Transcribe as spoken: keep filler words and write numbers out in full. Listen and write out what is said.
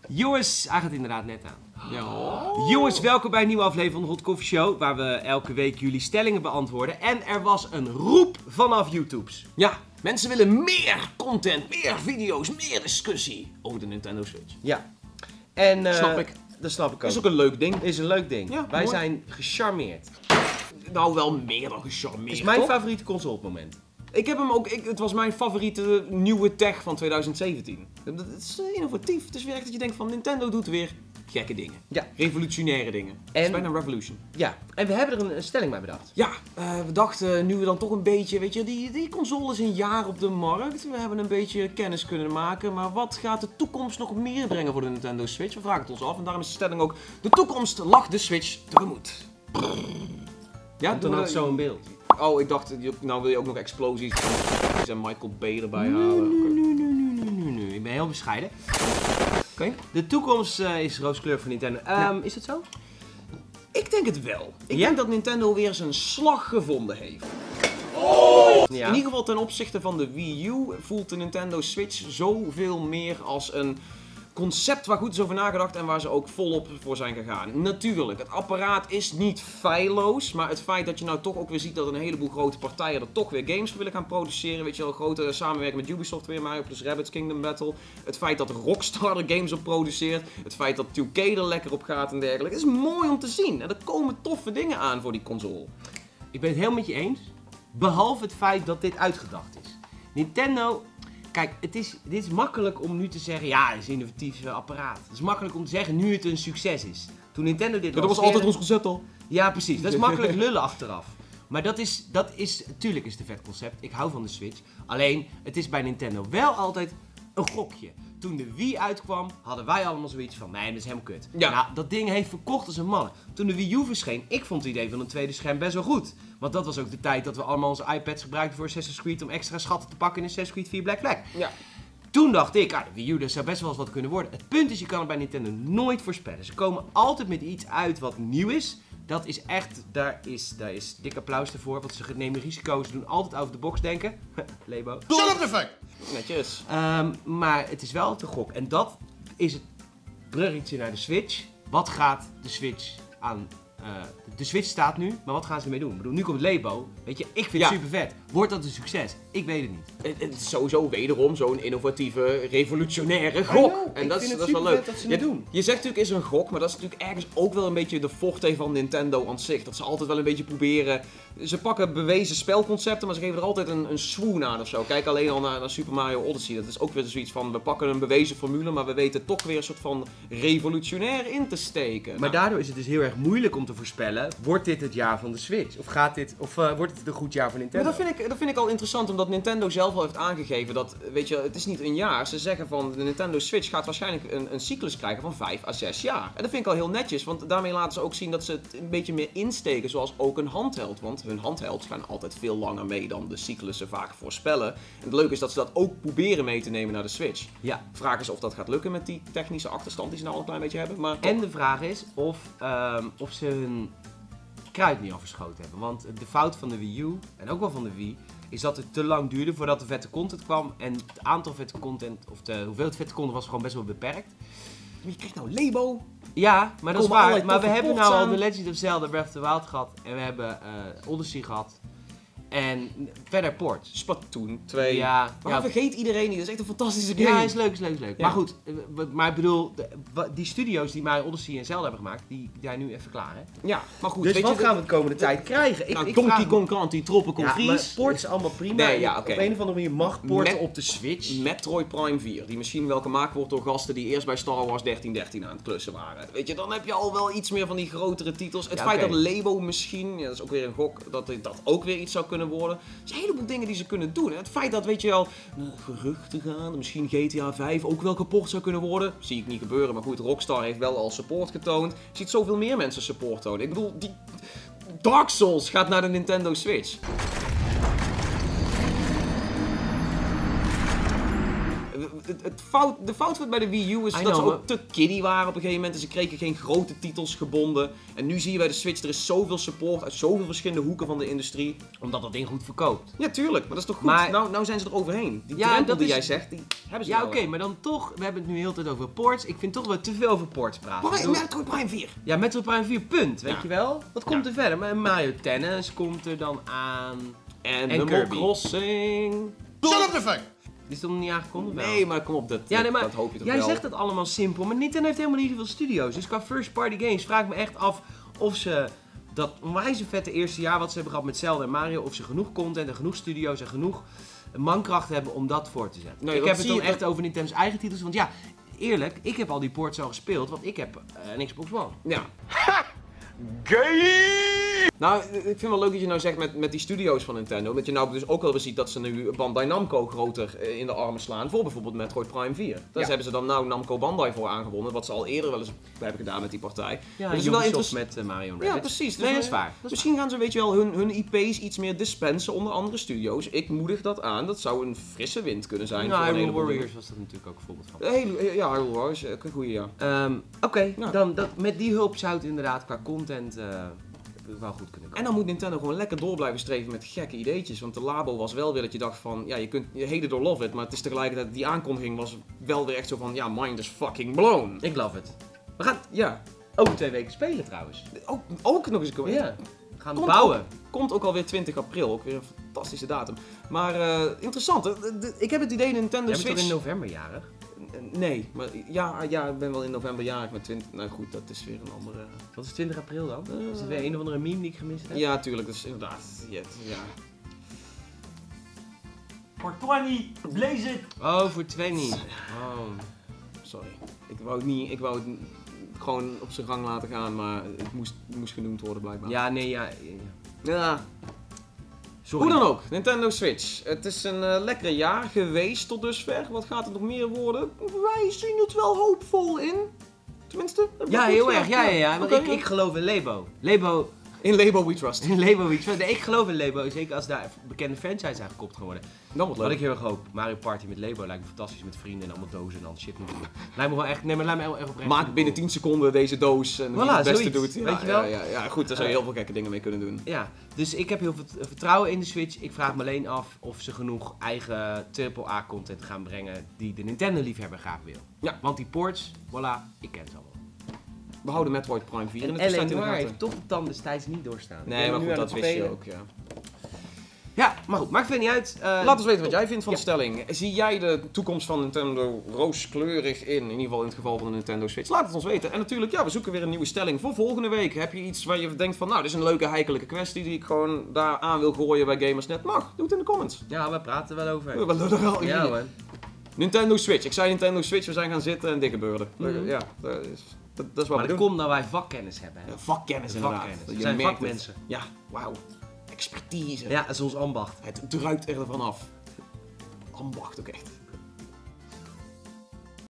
Jongens, hij gaat inderdaad net aan. Ja. Jongens, welkom bij een nieuwe aflevering van de Hot Coffee Show, waar we elke week jullie stellingen beantwoorden. En er was een roep vanaf YouTubes. Ja, mensen willen meer content, meer video's, meer discussie over de Nintendo Switch. Ja. En, uh, Snap ik. Dat snap ik ook. Dat is ook een leuk ding. Is een leuk ding. Ja, Wij mooi. zijn gecharmeerd. Nou, wel meer dan gecharmeerd. Het is mijn toch? favoriete console op het moment. Ik heb hem ook, ik, het was mijn favoriete nieuwe tech van twintig zeventien. Het is innovatief. Het is weer echt dat je denkt van Nintendo doet weer gekke dingen. Ja. Revolutionaire dingen. En... Het is bijna een revolution. Ja, en we hebben er een, een stelling bij bedacht. Ja, uh, we dachten nu we dan toch een beetje, weet je, die, die console is een jaar op de markt. We hebben een beetje kennis kunnen maken. Maar wat gaat de toekomst nog meer brengen voor de Nintendo Switch? We vragen het ons af en daarom is de stelling ook, de toekomst lag de Switch tegemoet. Ja, Komt er nou zo een beeld? Oh, ik dacht, nou wil je ook nog explosies en Michael Bay erbij Nee, halen. nee, nee, nee, nee, nee, nee. Ik ben heel bescheiden. Oké. Okay. De toekomst uh, is rooskleur voor Nintendo. Um, ja. Is dat zo? Ik denk het wel. Ik ja? denk dat Nintendo weer zijn slag gevonden heeft. Oh. Ja. In ieder geval ten opzichte van de Wii U voelt de Nintendo Switch zoveel meer als een concept waar goed is over nagedacht en waar ze ook volop voor zijn gegaan. Natuurlijk, het apparaat is niet feilloos, maar het feit dat je nou toch ook weer ziet dat een heleboel grote partijen er toch weer games voor willen gaan produceren, weet je wel, grote samenwerking met Ubisoft weer, Mario plus Rabbids Kingdom Battle, het feit dat Rockstar er games op produceert, het feit dat twee K er lekker op gaat en dergelijke, het is mooi om te zien en er komen toffe dingen aan voor die console. Ik ben het heel met je eens, behalve het feit dat dit uitgedacht is. Nintendo... Kijk, het is, dit is makkelijk om nu te zeggen, ja, het is een innovatief apparaat. Het is makkelijk om te zeggen, nu het een succes is. Toen Nintendo dit ja, dat was altijd ons concept al. Ja, precies. Dat is makkelijk lullen achteraf. Maar dat is, dat is, tuurlijk is het een vet concept. Ik hou van de Switch. Alleen, het is bij Nintendo wel altijd een gokje. Toen de Wii uitkwam, hadden wij allemaal zoiets van, nee, dat is helemaal kut. Ja. Nou, dat ding heeft verkocht als een malle. Toen de Wii U verscheen, ik vond het idee van een tweede scherm best wel goed. Want dat was ook de tijd dat we allemaal onze iPads gebruikten voor Assassin's Creed om extra schatten te pakken in Assassin's Creed vier Black Flag. Ja. Toen dacht ik, ah, de Wii U, dat zou best wel eens wat kunnen worden. Het punt is, je kan het bij Nintendo nooit voorspellen. Ze komen altijd met iets uit wat nieuw is. Dat is echt, daar is, daar is dik applaus ervoor, want ze nemen risico's, ze doen altijd over de box denken. Lebo. Shut up the fuck! Netjes. Um, maar het is wel te gok. En dat is het bruggetje naar de Switch. Wat gaat de Switch aan... Uh, de Switch staat nu, maar wat gaan ze ermee doen? Ik bedoel, nu komt het Lebo. Weet je, ik vind ja. het super vet. Wordt dat een succes? Ik weet het niet. Het, het is sowieso wederom zo'n innovatieve, revolutionaire gok. Know, en dat is, dat is wel vet leuk. Dat ze je, doen. je zegt natuurlijk is een gok, maar dat is natuurlijk ergens ook wel een beetje de forte van Nintendo aan zich. Dat ze altijd wel een beetje proberen. Ze pakken bewezen spelconcepten, maar ze geven er altijd een, een swoon aan of zo. Kijk alleen al naar, naar Super Mario Odyssey. Dat is ook weer zoiets van, we pakken een bewezen formule, maar we weten toch weer een soort van revolutionair in te steken. Maar nou, daardoor is het dus heel erg moeilijk om te voorspellen. Wordt dit het jaar van de Switch? Of, gaat dit, of uh, wordt het een goed jaar voor Nintendo? Maar dat vind, ik, dat vind ik al interessant, omdat Nintendo zelf al heeft aangegeven dat, weet je, het is niet een jaar. Ze zeggen van, de Nintendo Switch gaat waarschijnlijk een, een cyclus krijgen van vijf à zes jaar. En dat vind ik al heel netjes, want daarmee laten ze ook zien dat ze het een beetje meer insteken, zoals ook een handheld. Want hun handhelds gaan altijd veel langer mee dan de cyclussen vaak voorspellen. En het leuke is dat ze dat ook proberen mee te nemen naar de Switch. Ja. Vraag is of dat gaat lukken met die technische achterstand die ze nou al een klein beetje hebben. Maar En de vraag is of, um, of ze hun kruid niet al verschoten hebben. Want de fout van de Wii U, en ook wel van de Wii, is dat het te lang duurde voordat er vette content kwam. En het aantal vette content, of de hoeveelheid vette content was gewoon best wel beperkt. je krijgt nou Lebo. Ja, maar dat is Komen waar. allerlei Maar we toffe hebben ports nou al aan. The Legend of Zelda Breath of the Wild gehad. En we hebben uh, Odyssey gehad. En verder ports. Splatoon twee. Ja, Maar ja, vergeet iedereen niet, dat is echt een fantastische game. ja, is leuk, is leuk, is leuk. Ja. Maar goed, eh, w- maar ik bedoel, de- wa- die studio's die Mario Odyssey en Zelda hebben gemaakt, die zijn nu even klaar, hè? Ja, maar goed. Dus weet wat je, gaan we de komende tijd krijgen? Ik, nou, ik Donkey vraag- Kong Country, Tropical Ja, maar Freeze. ports is allemaal prima. Nee, ja, oké. Op een of andere manier mag porten Met- op de Switch. Metroid Prime vier, die misschien wel gemaakt wordt door gasten die eerst bij Star Wars dertien dertien aan het klussen waren. Weet je, dan heb je al wel iets meer van die grotere titels. Het Ja, feit oké. dat Lebo misschien, ja, dat is ook weer een gok, dat dat ook weer iets zou kunnen worden. Er zijn een heleboel dingen die ze kunnen doen. En het feit dat, weet je wel, nou, geruchten gaan, misschien G T A vijf ook wel kapot zou kunnen worden, zie ik niet gebeuren. Maar goed, Rockstar heeft wel al support getoond. Je ziet zoveel meer mensen support tonen. Ik bedoel, die Dark Souls gaat naar de Nintendo Switch. het, het fout, de fout bij de Wii U is I dat know, ze ook te kiddie waren op een gegeven moment. En ze kregen geen grote titels gebonden. En nu zie je bij de Switch, er is zoveel support uit zoveel verschillende hoeken van de industrie. Omdat dat ding goed verkoopt. Ja, tuurlijk, maar dat is toch goed? Maar- Nou, nou zijn ze er overheen. Die Ja, drempel dat die is- jij zegt, die hebben ze Ja, nou oké, wel. maar dan toch, we hebben het nu heel de tijd over ports. Ik vind toch dat we te veel over ports praten. Prime, Ik bedoel- Metroid Prime vier. Ja, Metroid Prime vier, punt, weet Ja. je wel? Wat komt Ja. er verder? Maar Mario Tennis komt er dan aan. En En Animal Kirby. Crossing. Shut up the fuck! Die is toch nog niet aangekondigd? Wel? Nee, maar kom op, dat, Ja, nee, maar dat hoop je toch jij wel. zegt het allemaal simpel, maar Nintendo heeft helemaal niet zoveel studio's. Dus qua first party games vraag ik me echt af of ze dat onwijs vette eerste jaar wat ze hebben gehad met Zelda en Mario, of ze genoeg content en genoeg studio's en genoeg mankracht hebben om dat voor te zetten. Nee, ik dat heb het zie dan je- echt over Nintendo's eigen titels, want ja, eerlijk, ik heb al die ports al gespeeld, want ik heb uh, een Xbox One. Ja. Nou, ik vind het wel leuk dat je nou zegt met, met die studio's van Nintendo. Dat je nou dus ook wel weer ziet dat ze nu Bandai Namco groter eh, in de armen slaan voor bijvoorbeeld Metroid Prime vier. Daar Ja. hebben ze dan nou Namco Bandai voor aangewonnen, wat ze al eerder wel eens hebben gedaan met die partij. Ja, dat is en wel Ubisoft interessant. met uh, Mario en Ja, Rabbids. precies. Dus Nee, we- dat is waar. Dat is Misschien gaan ze, weet je wel, hun, hun I P's iets meer dispensen onder andere studio's. Ik moedig dat aan. Dat zou een frisse wind kunnen zijn. Nou, voor een Hyrule heleboel Warriors was dat natuurlijk ook een voorbeeld van. dingen. Hele, ja, Hyrule Warriors, ook een goede ja. Ehm, Oké, Ja. dan dat, met die hulp zou het inderdaad qua content eh, wel goed kunnen En komen. dan moet Nintendo gewoon lekker door blijven streven met gekke ideetjes. Want de labo was wel weer dat je dacht van, ja, je kunt je hate it or love it. Maar het is tegelijkertijd, die aankondiging was wel weer echt zo van, ja, mind is fucking blown. Ik love het. We gaan Ja, over twee weken spelen trouwens. ook, ook nog eens een keer. Ja. We gaan Komt bouwen. Ook, komt ook alweer twintig april, ook weer een fantastische datum. Maar eh, interessant, hè? De- de- ik heb het idee Nintendo Jij bent toch Switch... in november jarig? Nee, maar ja, ja, ik ben wel in november jarig met twintig... Nou goed, dat is weer een andere... Wat is twintig april dan? Eh, Is het weer een of andere meme die ik gemist heb? Ja, tuurlijk, dat is inderdaad... Ja, ja. For twintig, blaze it! Oh, voor Twenty. Oh. Sorry. Ik wou het niet... Ik wou het gewoon op zijn gang laten gaan, maar het moest, het moest genoemd worden blijkbaar. Ja, nee, ja. ja. Ja. Sorry. Hoe dan ook, Nintendo Switch. Het is een uh, lekker jaar geweest tot dusver. Wat gaat het nog meer worden? Wij zien het wel hoopvol in. Tenminste. heb ik Ja, dat heel goed? erg. Ja, ja, ja. Want Oké, ik, ja. ik geloof in Lebo. Lebo, In Labo We Trust. in Lebo iets. Nee, ik geloof in Lebo. Zeker als daar bekende franchise aan gekoppeld gaan worden. Dan wordt Wat leuk. ik heel erg hoop. Mario Party met Lebo lijkt me fantastisch met vrienden en allemaal dozen en dan shit moeten doen. Lijkt me wel echt. Nee, maar lijkt me echt oprecht. Maak binnen tien seconden deze doos en wie Voilà, het beste zoiets. doet. Ja, Weet je wel? Ja, ja, ja, goed, daar zou je heel veel gekke dingen mee kunnen doen. Ja, dus ik heb heel veel vert- vertrouwen in de Switch. Ik vraag me alleen af of ze genoeg eigen triple A content gaan brengen die de Nintendo-liefhebber graag wil. Ja. Want die ports, voilà, ik ken ze allemaal. We houden Metroid Prime vier in En de tussentijd in de L A Noir gaten. heeft toch de tanden destijds niet doorstaan. Ik Nee, ben maar nu goed, aan dat het wist je spelen. ook, ja. Ja, maar goed, maakt verder niet uit. Eh, Laat ons weten wat jij vindt van Ja. de stelling. Zie jij de toekomst van Nintendo rooskleurig in? In ieder geval in het geval van de Nintendo Switch. Laat het ons weten. En natuurlijk, ja, we zoeken weer een nieuwe stelling voor volgende week. Heb je iets waar je denkt van, nou, dit is een leuke, heikelijke kwestie die ik gewoon daar aan wil gooien bij Gamersnet? Mag, doe het in de comments. Ja, we praten er wel over. We lullen wel Ja, hier. hoor. Nintendo Switch. Ik zei Nintendo Switch, we zijn gaan zitten en dikke beurden. Mhm. Ja, dat is, dat, dat is wat Maar we dat doen. komt nou wij vakkennis hebben. Hè? Ja, vakkennis inderdaad. Vakkennis. We Je zijn merkt het. vakmensen. Ja, wauw. Expertise. Ja, dat is ons ambacht. Het druipt er van af. Ambacht ook echt.